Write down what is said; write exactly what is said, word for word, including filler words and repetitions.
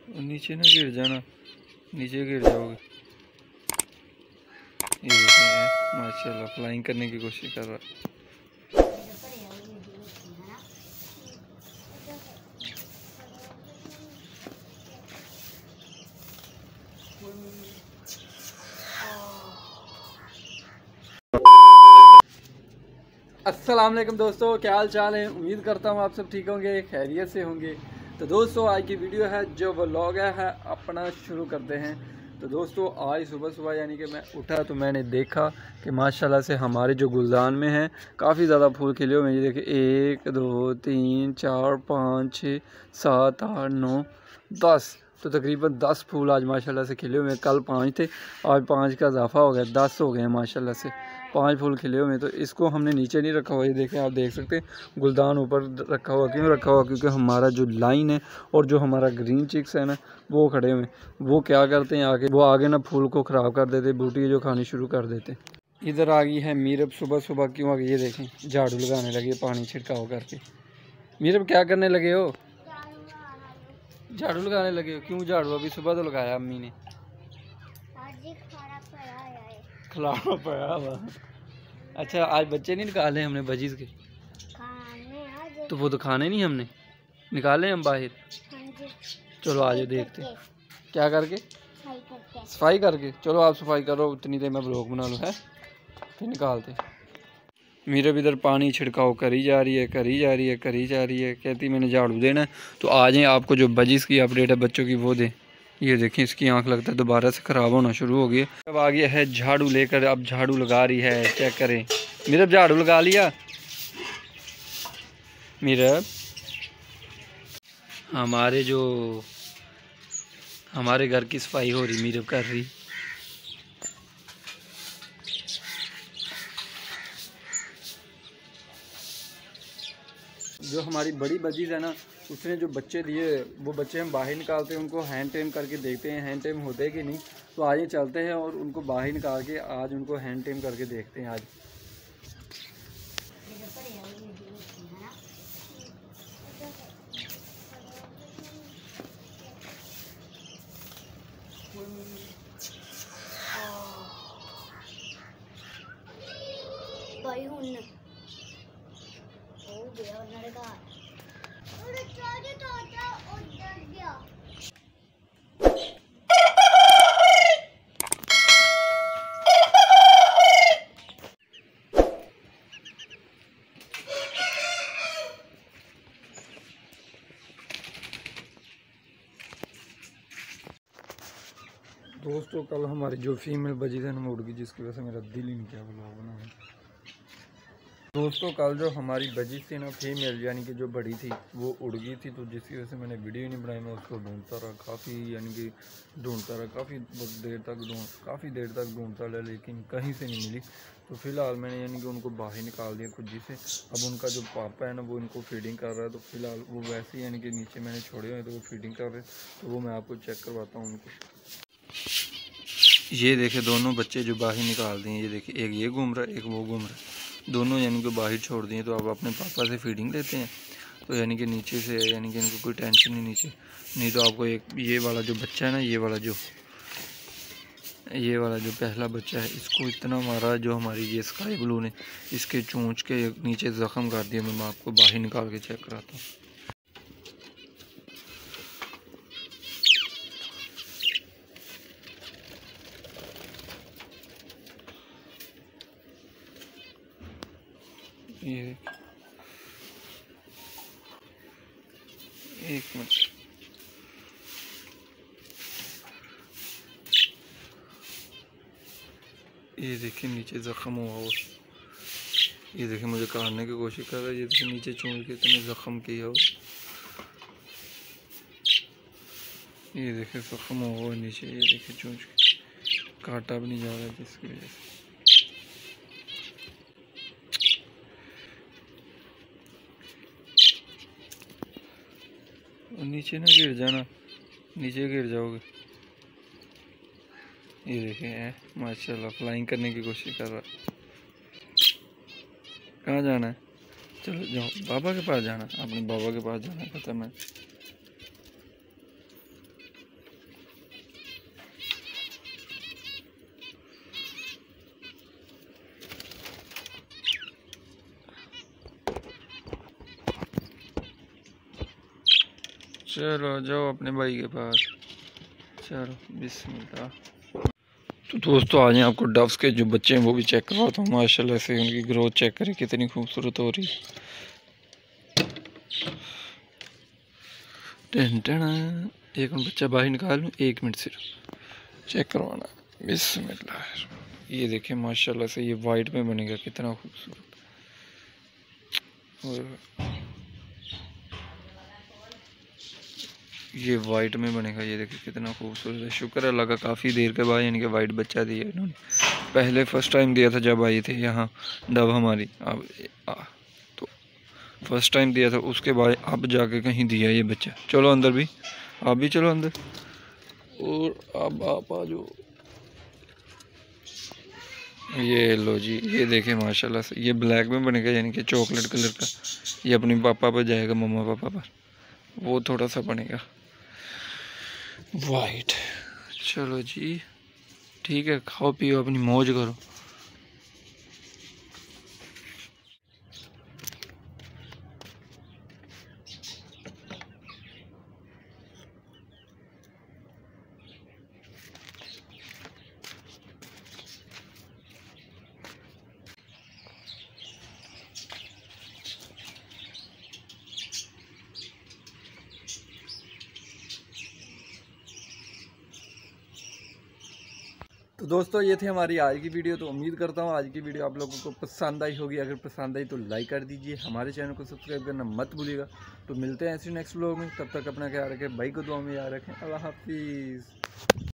नीचे ना गिर जाना, नीचे गिर जाओगे। ये देखें माशाल्लाह फ्लाइंग करने की कोशिश कर रहा है। अस्सलाम वालेकुम दोस्तों, क्या हाल चाल है। उम्मीद करता हूँ आप सब ठीक होंगे, खैरियत से होंगे। तो दोस्तों आज की वीडियो है जो व्लॉग है अपना शुरू करते हैं। तो दोस्तों आज सुबह सुबह यानी कि मैं उठा तो मैंने देखा कि माशाल्लाह से हमारे जो गुलदान में हैं काफ़ी ज़्यादा फूल खिले हुए हैं। ये देखिए एक दो तीन चार पाँच छः सात आठ नौ दस, तो तकरीबन दस फूल आज माशाल्लाह से खिले हुए हैं। कल पाँच थे, आज पाँच का इजाफा हो गया, दस हो गए हैं माशाल्लाह से। पांच फूल खिले हुए हैं। तो इसको हमने नीचे नहीं रखा हुआ, ये देखें आप देख सकते हैं गुलदान ऊपर रखा हुआ। क्यों रखा हुआ? क्योंकि हमारा जो लाइन है और जो हमारा ग्रीन चिक्स है ना वो खड़े हुए, वो क्या करते हैं आगे, वो आगे ना फूल को ख़राब कर देते, बूटी जो खानी शुरू कर देते। इधर आ गई है मीरब सुबह सुबह। क्यों आ गई? ये देखें झाड़ू लगाने लगी, पानी छिड़काव करके। मीरब क्या करने लगे हो? झाड़ू लगाने लगे हो? क्यों झाड़ू? अभी सुबह तो लगाया अम्मी ने। खिलाना पड़ा हुआ। अच्छा आज बच्चे नहीं निकाले हमने बजीज के, तो वो तो खाने नहीं हमने निकाले हम बाहर। चलो आज देखते क्या करके, सफाई करके। चलो आप सफाई करो, उतनी देर मैं ब्लॉग बना लूँ है, फिर निकालते। मेरे भी इधर पानी छिड़काव करी जा रही है करी जा रही है करी जा रही है। कहती मैंने झाड़ू देना है। तो आ जाएँ, आपको जो बजीज की अपडेट है बच्चों की वो दें। ये देखें इसकी आंख लगता है दोबारा से ख़राब होना शुरू हो गई है। अब आ गया है झाड़ू लेकर, अब झाड़ू लगा रही है। चेक करें मीरब, झाड़ू लगा लिया मीरब। हमारे जो हमारे घर की सफाई हो रही, मीरब कर रही। जो हमारी बड़ी बजीज है ना, उसने जो बच्चे दिए वो बच्चे हम बाहर निकालते हैं, उनको हैंड टेम करके देखते हैं हैंड टेम होते कि नहीं। तो आज ये चलते हैं और उनको बाहर निकाल के आज उनको हैंड टेम करके देखते हैं। आज दोस्तों कल हमारी जो फीमेल बजीज है ना उड़ गई, जिसकी वजह से मेरा दिल ही नहीं किया ब्लॉग बनाने। दोस्तों कल जो हमारी बजीज थी ना फीमेल, यानी कि जो बड़ी थी वो उड़ गई थी, तो जिसकी वजह से मैंने वीडियो नहीं बनाई। मैं उसको ढूंढता रहा काफ़ी, यानी कि ढूंढता रहा काफ़ी देर तक ढूंढ काफ़ी देर तक ढूंढता रहा, लेकिन कहीं से नहीं मिली। तो फ़िलहाल मैंने यानी कि उनको बाहर निकाल दिया खुद जी से। अब उनका जो पापा है ना वो इनको फीडिंग कर रहा है। तो फ़िलहाल वो वैसे ही यानी कि नीचे मैंने छोड़े हुए तो वो फीडिंग कर रहे, तो वो मैं आपको चेक करवाता हूँ उनको। ये देखे दोनों बच्चे जो बाहर निकाल दिए, ये देखिए एक ये घूम रहा है एक वो घूम रहा है, दोनों यानी कि बाहर छोड़ दिए। तो अब अपने पापा से फीडिंग लेते हैं, तो यानी कि नीचे से यानी कि इनको कोई टेंशन नहीं नीचे। नहीं तो आपको एक ये वाला जो बच्चा है ना, ये वाला जो ये वाला जो पहला बच्चा है, इसको इतना मारा जो हमारी ये स्काई ब्लू ने, इसके चोंच के नीचे ज़ख्म कर दिया। मैं आपको बाहर निकाल के चेक कराता हूँ। ये एक मिनट, ये देखिए नीचे ज़ख्म हुआ हो, ये देखिए मुझे काटने की कोशिश कर रहा है। ये देखिए नीचे चूंझ के इतने ज़ख्म किया हो, ये देखिए ज़ख्म हुआ नीचे। ये देखिए चूंझ के काटा भी नहीं जा रहा है, जिसकी वजह से नीचे ना गिर जाना, नीचे गिर जाओगे। ये देखिए माशाल्लाह फ्लाइंग करने की कोशिश कर रहा है। कहाँ जाना है? चलो जाओ, बाबा के पास जाना, अपने बाबा के पास जाना है। खतरनाक चलो जाओ अपने भाई के पास। चलो बिस्मिल्लाह। तो दोस्तों आज आपको डव्स के जो बच्चे हैं वो भी चेक करवाता हूँ। माशाल्लाह से उनकी ग्रोथ चेक करें कितनी खूबसूरत हो रही है। टेन टेन एक मिनट बच्चा बाहर निकाल लूँ, एक मिनट सिर्फ चेक करवाना। बिस्मिल्लाह। ये देखें माशाल्लाह से ये वाइट में बनेगा कितना खूबसूरत। ये वाइट में बनेगा, ये देखिए कितना खूबसूरत है। शुक्र है अल्लाह का, काफ़ी देर के बाद इनके वाइट बच्चा दिया इन्होंने। पहले फर्स्ट टाइम दिया था जब आई थी यहाँ डब हमारी। अब आ, तो फर्स्ट टाइम दिया था, उसके बाद अब जाके कहीं दिया ये बच्चा। चलो अंदर भी, आप भी चलो अंदर। और अब आप आ जाओ। ये लो जी, ये देखें माशाल्लाह से ये ब्लैक में बनेगा, यानी कि चॉकलेट कलर का। ये अपनी पापा पर जाएगा, मम्मा पापा पर, वो थोड़ा सा बनेगा वाइट। चलो जी ठीक है, खाओ पियो अपनी मौज करो। तो दोस्तों ये थी हमारी आज की वीडियो। तो उम्मीद करता हूँ आज की वीडियो आप लोगों को पसंद आई होगी। अगर पसंद आई तो लाइक कर दीजिए, हमारे चैनल को सब्सक्राइब करना मत भूलिएगा। तो मिलते हैं ऐसे नेक्स्ट व्लॉग में, तब तक अपना ख्याल रखें, भाई को दुआ में याद रखें। अल्लाह हाफिज़।